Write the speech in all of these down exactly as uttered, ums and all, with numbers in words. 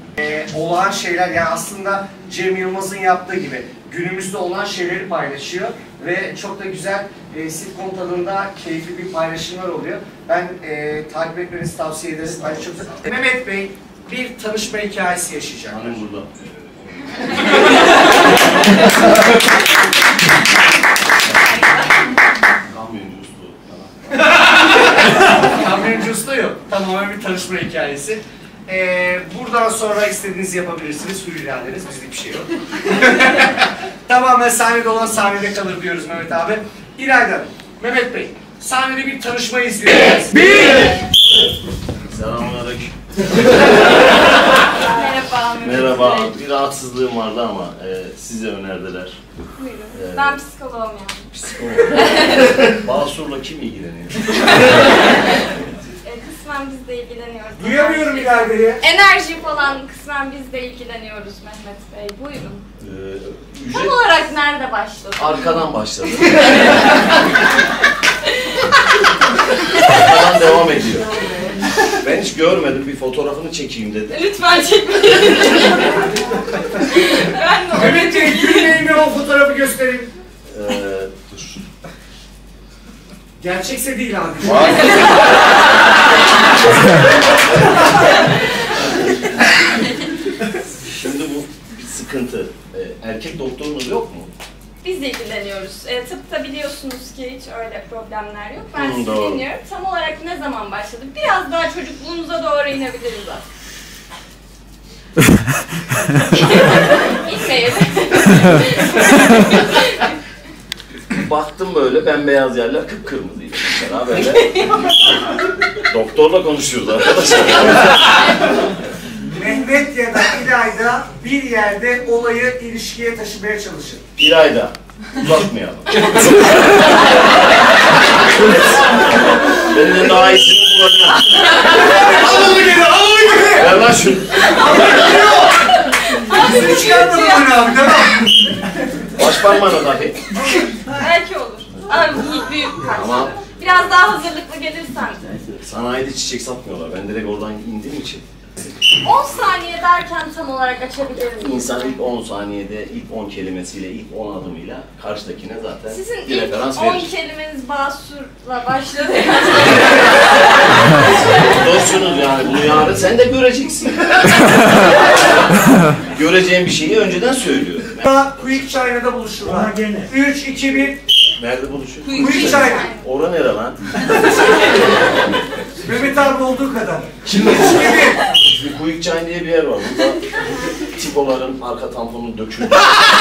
Ee, olağan şeyler, yani aslında Cem Yılmaz'ın yaptığı gibi günümüzde olan şeyleri paylaşıyor ve çok da güzel e, sitcom tadında keyifli bir paylaşımlar oluyor. Ben e, takip etmenizi tavsiye ederiz. Bence çok güzel. Mehmet Bey bir tanışma hikayesi yaşayacak. Hanım burada. Kamyoncu usta. Kamyoncu usta yok. Tamamen bir tanışma hikayesi. Ee, buradan sonra istediğinizi yapabilirsiniz. Hür iradeniz, bizde bir şey yok. Tamamen sahnede olan sahnede kalır diyoruz Mehmet abi. İlayda, Mehmet Bey, sahnede bir tanışma izliyoruz. Bir! Selamünaleyküm. Merhaba. Merhaba. Bir rahatsızlığım vardı ama e, size önerdiler. Buyurun. Ee, Ben psikoloğum yani. Psikolog. Basur'la kim ilgileniyor? E, kısmen biz de ilgileniyoruz. Duyamıyorum İlayda'yı. Enerji falan kısmen biz de ilgileniyoruz Mehmet Bey. Buyurun. Ee, Tam ücret olarak nerede başladı? arkadan başladı. Arkadan devam ediyor. Ben hiç görmedim, bir fotoğrafını çekeyim dedi. Lütfen çekmeyin. Ben de Mehmet Bey, gülmeyin ve o fotoğrafı göstereyim. Ee, dur. Gerçekse değil abi. Var. Şimdi bu bir sıkıntı. Ee, erkek doktorunuz yok mu? Biz de ilgileniyoruz. E, tıpta biliyorsunuz ki hiç öyle problemler yok. Ben Hı, sizi doğru. dinliyorum. Tam olarak ne zaman başladı? Biraz daha çocukluğunuza doğru inebiliriz aslında. İnmeyelim. Baktım böyle bembeyaz yerler kıpkırmızıydı mesela böyle. Doktorla konuşuyoruz arkadaşlar. Mehmet ya da İlayda bir yerde olayı ilişkiye taşımaya çalışır. İlayda, uzatmayalım. Benden daha iyisini bulacağım. Al onu geri, al onu geri! Ver lan şunu. Seni çıkarmadın bana abi, tamam. Baş parmağına dahi. Belki olur. Ama büyük, büyük karşı. Tamam. Biraz daha hazırlıklı gelirsen. Sanayide çiçek satmıyorlar. Ben direkt oradan indiğim için. on saniye derken tam olarak açabilir miyim? İnsan ilk on saniyede, ilk on kelimesiyle, ilk on adımıyla karşıdakine zaten Sizin bir ilk referans on verir. kelimeniz basurla başladı. Dostsunuz yani, bunu yarın sen de göreceksin. Göreceğin bir şeyi önceden söylüyorum. Quick China'da buluşurlar. üç, iki, bir. Nerede buluşuyor? Quick China. Ora nere lan? Mehmet abi olduğu kadar. Şimdi üç, iki, bir. bir Quick China diye bir yer var. Burada tipoların arka tamponu dökülmüş.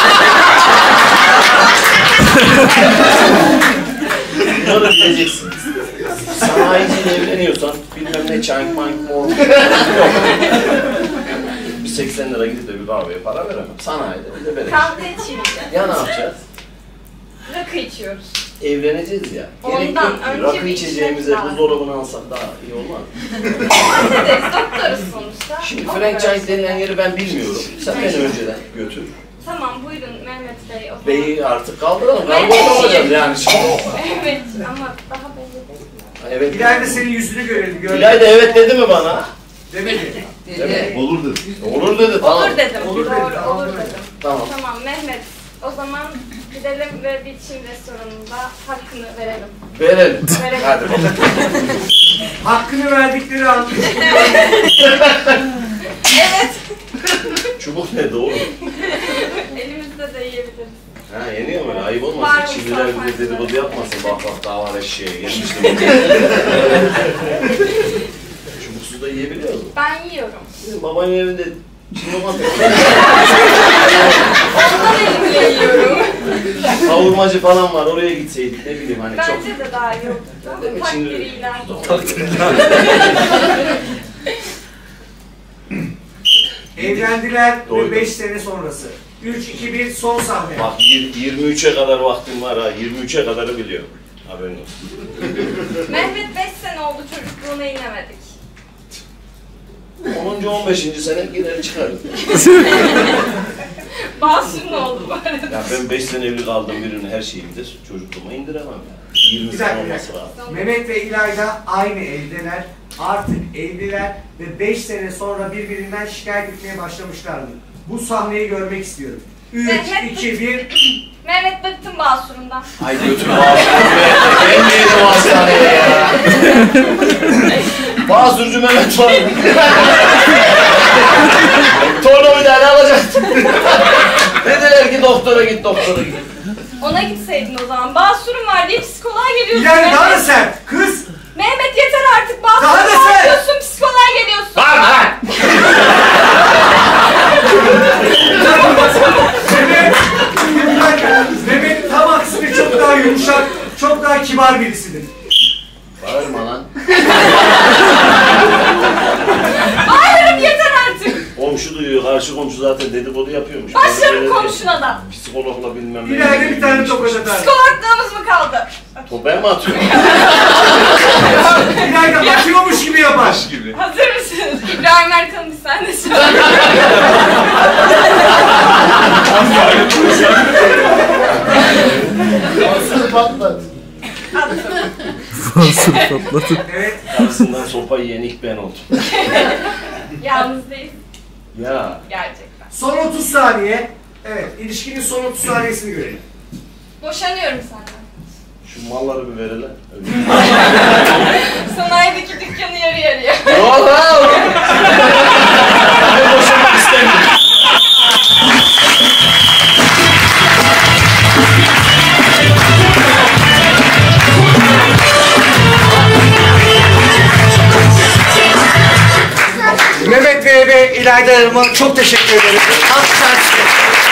Bunları bileceksiniz. Sanayiciyle evleniyorsan bilmem ne çank mank mor. Yok. Bir seksen lira gidip de bir kahveye para veremem. Sanayide bir de böyle. Kahve içmeyeceğiz. Ya ne yapacağız? Rakı içiyoruz. Evleneceğiz ya. Gerek Ondan yok ki. önce Rakı bir içeceğimize içmek lazım. buzdolabını alsak daha iyi olmaz. Ederiz, doktoruz sonuçta. Şimdi O franchise kadar. denilen yeri ben bilmiyorum. Sen beni önceden götür. Tamam buyurun Mehmet Bey. O zaman. Beyi artık kaldıralım. Ben Karbon de- olacağız yani şimdi. Evet ama daha belli değil mi? Evet. İlayda senin yüzünü görelim. görelim. İlayda evet dedi mi bana? Demedi. Evet. Olur dedi. Olur dedi tamam. Olur dedim. Olur Doğru, dedi, tamam, olur evet. dedim. Tamam. Tamam Mehmet. O zaman gidelim ve bir Çin restoranında hakkını verelim. Verelim. Verelim. Hadi bakalım. Hakkını verdikleri an. Evet. Çubuk nerede oğlum? Elimizde de yiyebiliriz. Ha yeniyor mu? Ayıp Var olmasın. mı Çinliler sağ bize dedikodu farklı? yapmasın. Bak bak daha var eşeğe gelmiştim. Çubuksuz da yiyebiliyor musun? Ben yiyorum. Bizim babanın evinde Çin olmaz. Ondan elimle yiyorum. Kavurmacı falan var. Oraya gitseydik ne bileyim hani çok. Bence de daha iyi oldu. Değil mi? Çin- Takdiriyle. Evlendiler ve Doydum. beş sene sonrası. üç, iki, bir, son sahne. Bak yir- yirmi üçe kadar vaktim var ha. yirmi üçe kadarı biliyorum. Haberin olsun. Mehmet beş sene oldu çocukluğuna inemedik. onuncu on beşinci sene gider çıkarız. Basur ne oldu bu arada? Ya ben beş sene evli kaldım, birinin her şeyi bilir. Çocukluğuma indiremem ya. yirmi Bir sene dakika, bir olması dakika. lazım. Mehmet ve İlayda aynı evdeler. Artık evliler ve beş sene sonra birbirinden şikayet etmeye başlamışlardı. Bu sahneyi görmek istiyorum. üç, Mehmet- iki, bir. Mehmet bıktım Basur'undan. Ay götür Basur'u. Gelmeyelim o hastaneye ya. Basurcu Mehmet var. Tornavidayla alacaktım. Dediler ki doktora git, doktora git. Ona gitseydin o zaman. Basur'um var diye psikoloğa geliyorsun. İlayda daha da Mehmet. sert. Kız. Mehmet yeter artık. Basur'um Daha da var sen. diyorsun, psikoloğa geliyorsun. Var var. Mehmet. Bir dakika. Mehmet tam aksine çok daha yumuşak, çok daha kibar birisidir. Bağırma lan. Bağırırım yeter artık. Komşu duyuyor, karşı komşu zaten dedikodu yapıyormuş. Başlarım Böyle komşuna da. Psikologla bilmem ne. İlayda bir tane tokat atar. Psikologlığımız mı kaldı? Topaya mı atıyor? İlayda bakıyormuş gibi yapar. gibi. Hazır mısınız? İbrahim Erkan'ın bir sahnesi var. Nasıl patladı? Evet. Karşısından sopa yiyen ilk ben oldum. Yalnız değil. Ya. Gerçekten. Son otuz saniye. Evet, ilişkinin son otuz saniyesini görelim. Boşanıyorum senden. Şu malları bir verelim. Sanayideki dükkanı yarı yarıya. Yok lan! Ben boşanmak istemiyorum. Mehmet Bey ve İlayda Hanım'a çok teşekkür ederim. Alkışlar size.